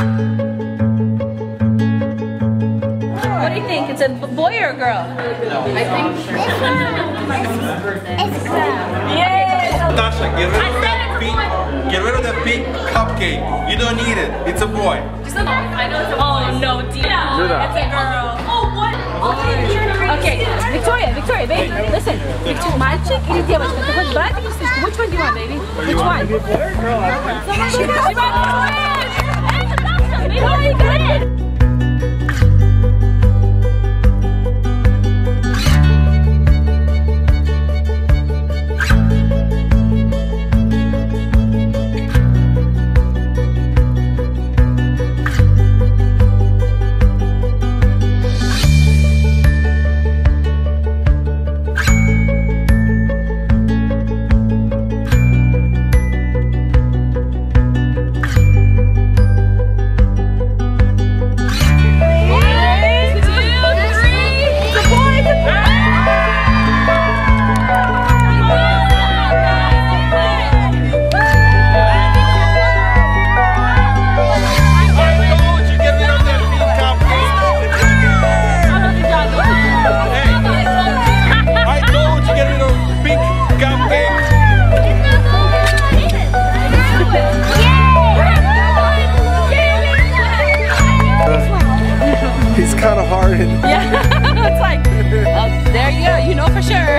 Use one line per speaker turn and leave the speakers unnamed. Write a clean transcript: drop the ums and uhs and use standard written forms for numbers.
What do you think? It's a boy or a girl?
I think
It's
Yes!
Natasha, get rid of that pink. Get rid of that pink cupcake. You don't need it. It's a boy.
I know it's a boy. Oh no, Tina. It's a girl. Oh, what? Okay, Victoria, baby, listen. Мальчик или девочка? Ты хочешь брать или сестричку? Which one do you want, baby? Which one? She wants twins! Hey, Natasha, baby, what are you doing?
He's kind of hard.
Yeah, it's like, there you go, you know for sure.